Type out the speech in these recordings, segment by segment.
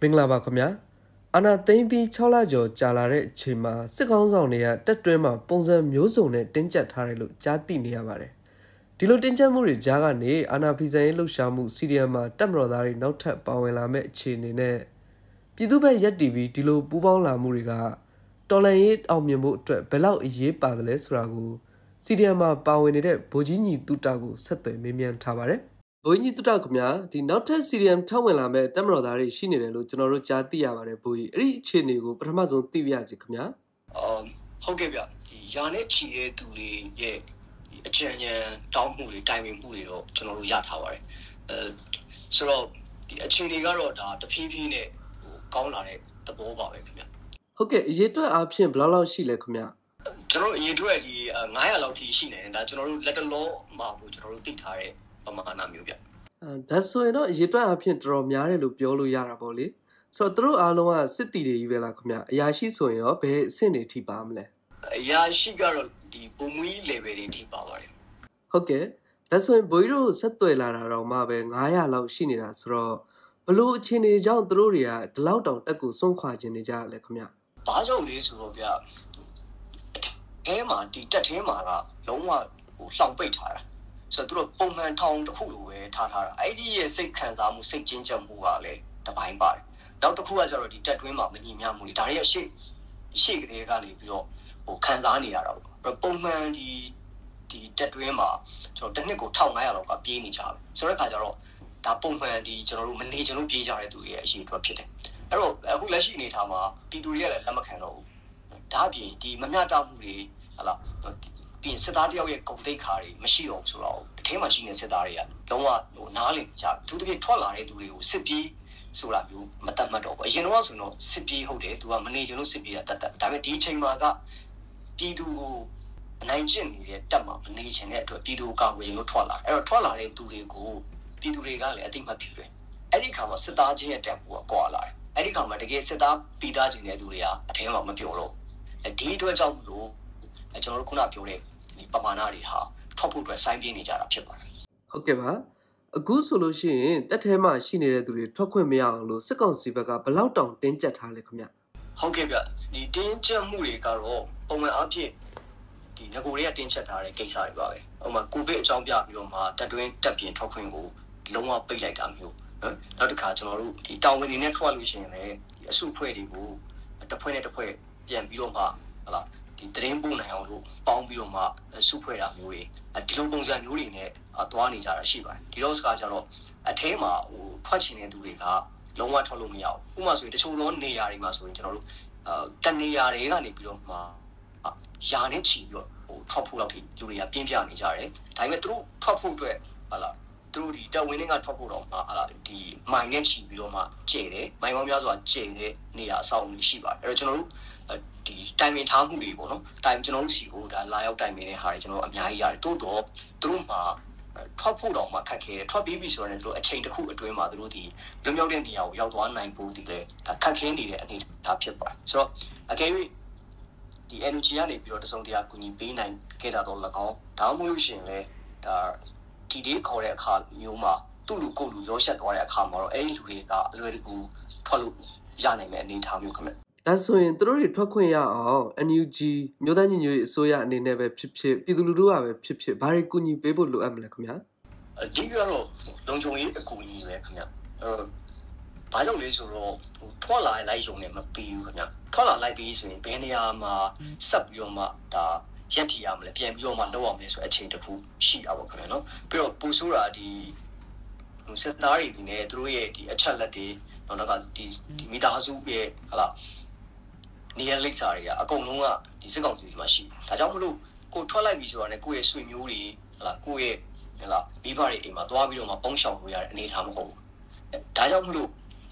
မင်္ဂလာပါခင်ဗျာအာနာသိမ့်ပြီး6လကျော်ကြာလာတဲ့အချိန်မှာစစ်ကောင်းဆောင်တွေကတက်တွင်းမှာပုံစံမျိုးစုံနဲ့တင်းကျပ်ထားတယ်လို့ကြားသိနေရပါတယ်ဒီလိုတင်းကျပ်မှုတွေကြားကနေအာနာဖီဇန်ရေးလှုပ်ရှားမှု CDM မှာတက်မတော်သားတွေနောက်ထပ်ပါဝင်လာမဲ့အခြေအနေနဲ့ပြည်သူ့ဘက်ရက်တီပြီးဒီလိုပူးပေါင်းလာမှုတွေကတော်လန်ရေးအောင်မြင်ဖို့အတွက်ဘယ်လောက်အရေးပါတယ်လဲဆိုတာကို CDM မှာပါဝင်နေတဲ့ဗိုလ်ကြီးညီတုတကိုဆက်သွယ်မေးမြန်းထားပါတယ်ဘိုးကြီးတုတခင်ဗျာဒီနောက်ထပ် CDM ထောက်ဝင်လာမဲ့တက်မတော်သားတွေရှိနေတယ်လို့ကျွန်တော်တို့ကြားသိရပါတယ်ဘိုးကြီးအဲ့ဒီအခြေအနေကိုပထမဆုံးသိပြရစီခင်ဗျာဟုတ်ကဲ့ဗျဒီယာနဲ့ချီတဲ့သူတွေရဲ့အကြံဉာဏ်တောင်းမှုတွေတိုင်ပင်မှုတွေတော့ကျွန်တော်တို့ရထားပါတယ်ဆိုတော့ဒီအခြေအနေကတော့ဒါတဖြည်းဖြည်းနဲ့ကောင်းလာတဲ့သဘောပါပဲခင်ဗျဟုတ်ကဲ့အရေးအတွက်အားဖြင့်ဘယ်လောက်ရှိလဲခင်ဗျကျွန်တော်အရေးအတွက်ဒီ900လောက်ထိရှိနေတယ်ဒါကျွန်တော်တို့လက်တလောမှာကိုကျွန်တော်တို့သိထားတဲ့ပမာဏမျိုးဗျဒါဆိုရင်တော့အရေးအတွက်အားဖြင့်တော်တော်များတယ်လို့ပြောလို့ရတာပေါ့လေဆိုတော့သူတို့အားလုံးကစစ်တီတွေကြီးပဲလားခင်ဗျအရာရှိဆိုရင်ရောဘယ်အဆင့်တွေထိပါမလဲအရာရှိကတော့ဒီပုံမွေး level တွေထိပါပါတယ်ဟုတ်ကဲ့ဒါဆိုရင်ဘိုးကြီးတို့ဆက်သွယ်လာတာတော့မှပဲ900လောက်ရှိနေတာဆိုတော့ဘလို့အခြေအနေကြောင့်သူတို့တွေကဒီလောက်တောင်တက်ကိုစွန့်ခွာခြင်းနေကြရလဲခင်ဗျဘာကြောင့်လဲဆိုတော့ဗျအဲမှာဒီတက်ထဲမှာကလုံးဝလှောင်ပိတ်ထားတာဆိုတော့သူတို့ပုံမှန်ထောင်တစ်ခုလိုပဲထားတာအဲ့ဒီရဲ့စိတ်ခံစားမှုစိတ်ကျဉ်းကျပ်မှုကလည်းတပိုင်းပါတယ်နောက်တစ်ခုကကျတော့ဒီတက်တွင်းမှာမညီမျှမှုတွေဒါတွေရဲ့ရှေ့ကလေးကနေပြီးတော့ခံစားနေရတာပေါ့ပုံမှန်ဒီတက်တွင်းမှာကျွန်တော်တစ်နှစ်ကို1500လောက်ကပြေးနေကြတယ်ဆိုတဲ့ခါကျတော့ဒါပုံမှန်ဒီကျွန်တော်တို့မနေချင်လို့ပြေးကြတဲ့သူတွေရဲ့အရှိအတွက်ဖြစ်တယ်အဲ့တော့အခုလက်ရှိအနေထားမှာပြည်သူတွေကလည်းလက်မခံတော့ဘူးဒါအပြင်ဒီမမျှတမှုတွေဟလာပြင်စစ်သားတယောက်ရဲ့ဂုဏ်သိက္ခာတွေမရှိတော့ဘူးဆိုတော့တထဲမှာရှိနေစစ်သားတွေကလုံးဝနားလည်ကြသူတကယ်ထွက်လာတဲ့သူတွေကိုစစ်ပြေးဆိုတာမျိုးမတတ်မှတ်တော့ဘူးအရင်တော့ဆိုတော့စစ်ပြေးဟုတ်တယ်သူကမနေချင်လို့စစ်ပြေးတာတတ်ဒါပေမဲ့ဒီအချိန်မှာကပြည်သူကိုအနိုင်ကျင့်နေတဲ့တက်မှာမနေချင်တဲ့အတွက်ပြည်သူကာကွယ်လို့ထွက်လာအဲ့တော့ထွက်လာတဲ့သူတွေကိုပြည်သူတွေကလည်းအသိမှတ်ပြုတယ်အဲ့ဒီခါမှာစစ်သားချင်းရဲ့တက်မှုကကွာလာတယ်အဲ့ဒီခါမှာတကယ်စစ်သားပြည်သားချင်းတဲ့သူတွေကအထင်းမှာမပြောတော့ဒီအတွက်ကြောင့်လို့ကျွန်တော်တို့ခုနပြောတဲ့ဒီပမာဏတွေဟာထွက်ဖို့အတွက်စိုင်းပြင်းနေကြတာဖြစ်ပါတယ်ဟုတ်ကဲ့ပါအခုဆိုလို့ရှိရင်တက်ထဲမှာရှိနေတဲ့သူတွေထွက်ခွင့်မရအောင်လို့စစ်ကောင်စီဘက်ကဘယ်လောက်တောင်တင်းကျပ်ထားလဲခင်ဗျဟုတ်ကဲ့ဗျဒီတင်းကျပ်မှုတွေကတော့ပုံမှန်အားဖြင့်ဒီငကိုတွေကတင်းကျပ်ထားတဲ့ကိစ္စတွေပါပဲဥပမာကိုဗစ်အကြောင်းပြပြီးတော့မှတက်တွင်းတက်ပြင်ထွက်ခွင့်ကိုလုံးဝပိတ်လိုက်တာမျိုးနော်နောက်တစ်ခါကျွန်တော်တို့ဒီတောင်ဝင်တွေနဲ့ထွက်လို့ရှိရင်လည်းဒီအစုအဖွဲ့တွေကိုတစ်ဖွဲ့နဲ့တစ်ဖွဲ့ပြန်ပြီးတော့မှဟလာဒီတရင်ပို့နိုင်အောင်လို့ပေါင်းပြီးတော့မှစုဖွဲ့တာမျိုးတွေဒီလိုပုံစံမျိုးတွေနဲ့သွားနေကြတာရှိပါတယ်ဒီတော့စကားကြတော့အထဲမှာထွက်ချင်တဲ့သူတွေကလုံးဝထွက်လို့မရဘူးဥပမာဆိုရင်တချို့သောနေရာတွေမှာဆိုရင်ကျွန်တော်တို့တနေရာတွေကနေပြီးတော့မှယာနဲ့ချီပြီးတော့ထွက်ဖို့လောက်ထိလူတွေကပြင်းပြနေကြတယ်ဒါပေမဲ့သူတို့ထွက်ဖို့အတွက်ဟလာသူတို့ဒီတက်ဝင်းတွေကထွက်ဖို့တော့ဟလာဒီမိုင်နဲ့ချီပြီးတော့မှကျဲတယ်မိုင်ပေါင်းများစွာကျဲတဲ့နေရာအဆောက်အဦရှိပါတယ်အဲ့တော့ကျွန်တော်တို့ဒီတိုင်ပင်ထားမှုတွေပေါ့နော်တိုင်ကျွန်တော်တို့စီကိုဒါလာရောက်တိုင်ပင်တဲ့ဟာတွေကျွန်တော်အများကြီးရတယ်တိုးတော့သူတို့မှာထွက်ဖို့တော့မှခက်ခဲတယ်ထွက်ပြီးပြီဆိုရင်သူတို့အချိန်တစ်ခုအတွင်းမှာသူတို့ဒီလွတ်မြောက်တဲ့နေရာကိုရောက်သွားနိုင်ဖို့ဒီလေခက်ခဲနေတဲ့အနေအထားဖြစ်ပါတယ်ဆိုတော့အကယ်၍ဒီ energy ကနေပြီးတော့တစုံတရာကူညီပေးနိုင်ခဲ့တာတော့၎င်းဒါမှမဟုတ်လို့ရှိရင်လည်းဒါဒီဒေးခေါ်တဲ့အခါမျိုးမှာသူ့လူကိုယ်လူရောရှက်သွားတဲ့အခါမှာတော့အဲ့ဒီလူတွေကအလွယ်တကူထွက်လို့ရနိုင်မယ့်အနေအထားမျိုးခင်ဗျဒါဆိုရင်သူတို့တွေထွက်ခွင့်ရအောင် NUG မြို့သားညီညွတ်ရေးအစိုးရအနေနဲ့ပဲဖြစ်ဖြစ်ပြည်သူလူထုကပဲဖြစ်ဖြစ်ဘာတွေကူညီပေးဖို့လိုအပ်မလဲခင်ဗျာအဓိကတော့လုံခြုံရေးအကူအညီပဲခင်ဗျဘာကြောင့်လဲဆိုတော့ထွက်လာလိုက်ရုံနဲ့မပြီးဘူးခင်ဗျထွက်လာလိုက်ပြီးဆိုရင်ဘယ်နေရာမှာဆက်ပြီးတော့မှဒါရက်ထီရမလဲပြန်ပြီးတော့မှလောက်အောင်လဲဆိုအချိန်တစ်ခုရှိတာပေါ့ခင်ဗျနော်ပြီးတော့ပူဆိုးတာဒီစစ်သားတွေဒီနဲ့သူတို့ရဲ့ဒီအချက်လက်တွေနောက်ကဒီမိသားစုရဲ့ဟလာနေရာလိပ်စာတွေကအကုန်လုံးကဒီစစ်ကောင်စီမှာရှိဒါကြောင့်မလို့ကိုထွက်လိုက်ပြီဆိုတာနဲ့ကိုယ့်ရဲ့ဆွေမျိုးတွေဟလာကိုယ့်ရဲ့ဟလာမိဘတွေအိမ်မှာသွားပြီးတော့မှပုံရှောင်လို့ရတဲ့အနေအထားမဟုတ်ဘူးဒါကြောင့်မလို့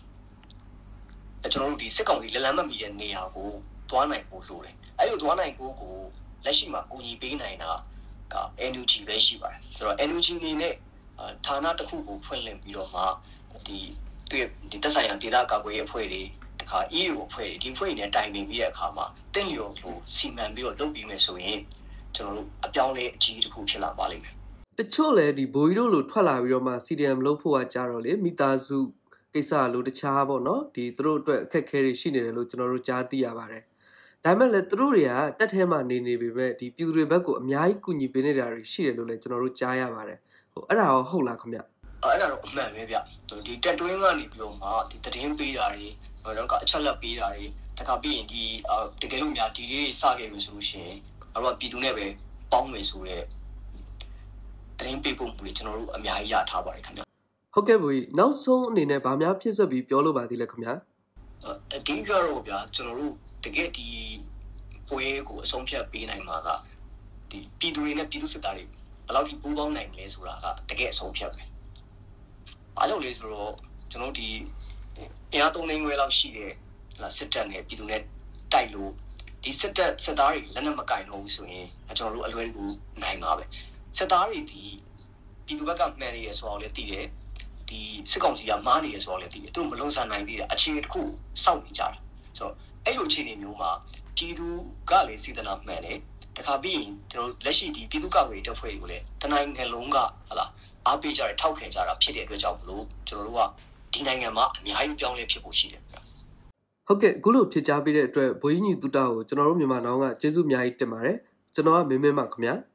ကျွန်တော်တို့ဒီစစ်ကောင်စီလက်လန်းမမီတဲ့နေရာကိုသွားနိုင်ဖို့လိုတယ်အဲ့လိုသွားနိုင်ဖို့ကိုလက်ရှိမှာကူညီပေးနိုင်တာက NUG ပဲရှိပါတယ်ဆိုတော့ NUG အနေနဲ့ဌာနတစ်ခုကိုဖွင့်လှစ်ပြီးတော့မှဒီတက်ဆိုင်ရာဒေသကာကွယ်ရေးအဖွဲ့တွေတခါ EU အဖွဲ့တွေဒီအဖွဲ့တွေနဲ့တိုင်ပင်ပြီးတဲ့အခါမှာတင်းလျော်ကိုစီမံပြီးတော့လုပ်ပြီးမယ်ဆိုရင်ကျွန်တော်တို့အပြောင်းလဲအကြီးတစ်ခုဖြစ်လာပါလိမ့်မယ်တချို့လည်းဒီဘိုးကြီးတို့လိုထွက်လာပြီးတော့မှ CDM လုပ်ဖို့ကကြတော့လေမိသားစုကိစ္စလို့တခြားပေါ့နော်ဒီသူတို့အတွက်အခက်အခဲတွေရှိနေတယ်လို့ကျွန်တော်တို့ကြားသိရပါတယ်ဒါပေမဲ့လည်းသူတို့တွေကတက်ထဲမှာနေပေမဲ့ဒီပြည်သူတွေဘက်ကိုအများကြီးကူညီပေးနေတာတွေရှိတယ်လို့လည်းကျွန်တော်တို့ကြားရပါတယ်ဟိုအဲ့ဒါရောဟုတ်လားခင်ဗျအဲ့ဒါတော့အမှန်ပဲဗျဒီတက်တွင်းကနေပြီးတော့မှဒီသတင်းပေးတာတွေတော့ကအချက်လက်ပေးတာတွေတခါပြီးရင်ဒီတကယ်လို့များဒီလေးတွေစခဲ့ပြီဆိုလို့ရှိရင်အဲ့တော့ပြည်သူနဲ့ပဲပေါင်းမယ်ဆိုတဲ့သတင်းပေးဖို့ကျွန်တော်တို့အများကြီးရထားပါတယ်ခင်ဗျဟုတ်ကဲ့ဘူးနောက်ဆုံးအနေနဲ့ဗာများဖြစ်ဆက်ပြီးပြောလို့ပါသေးလဲခင်ဗျာအဓိကတော့ဗျာကျွန်တော်တို့တကယ်ဒီပွဲကိုအဆုံးဖြတ်ပေးနိုင်မှာကဒီပြည်သူတွေနဲ့ပြည်သူစစ်သားတွေဘယ်လောက်ထိပူးပေါင်းနိုင်လဲဆိုတာကတကယ်အဆုံးဖြတ်ပဲအားလုံးလေးဆိုတော့ကျွန်တော်ဒီအင်အား3သိန်းခွဲလောက်ရှိတဲ့စစ်တပ်နဲ့ပြည်သူနဲ့တိုက်လို့ဒီစစ်သားတွေလက်နက်မကင်တော့ဘူးဆိုရင်ကျွန်တော်တို့အလွယ်ကူနိုင်မှာပဲစစ်သားတွေဒီပြည်သူဘက်ကမှန်နေရဆိုတော့လည်းသိတယ်ဒီစစ်ကောင်စီကမားနေရဆိုတော့လည်းသိတယ်သူမလုံးဆန်နိုင်သေးတာအခြေအနေတစ်ခုစောင့်နေကြတာဆိုတော့အဲ့လိုအခြေအနေမျိုးမှာပြည်သူကလည်းစေတနာမှန်တယ်တခါပြီးရင်ကျွန်တော်လက်ရှိဒီပြည်သူ့ကောက်ွယ်တပ်ဖွဲ့တွေကိုလည်းတနိုင်ငံလုံးကဟလာအားပေးကြတယ်ထောက်ခံကြတာဖြစ်တဲ့အတွက်ကြောင့်မလို့ကျွန်တော်တို့ကဒီနိုင်ငံမှာအများကြီးပြောင်းလဲဖြစ်ဖို့ရှိတယ်ဟုတ်ကဲ့အခုလိုဖြစ်ကြားပေးတဲ့အတွက်ဘိုးကြီးညီတူတာကိုကျွန်တော်တို့မြန်မာနောင်ကကျေးဇူးအများကြီးတင်ပါတယ်ကျွန်တော်ကမင်းမင်းပါခင်ဗျာ